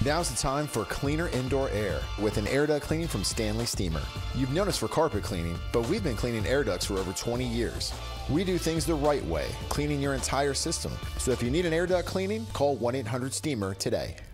Now's the time for cleaner indoor air with an air duct cleaning from Stanley Steamer. You've known us for carpet cleaning, but we've been cleaning air ducts for over 20 years. We do things the right way, cleaning your entire system. So if you need an air duct cleaning, call 1-800-STEAMER today.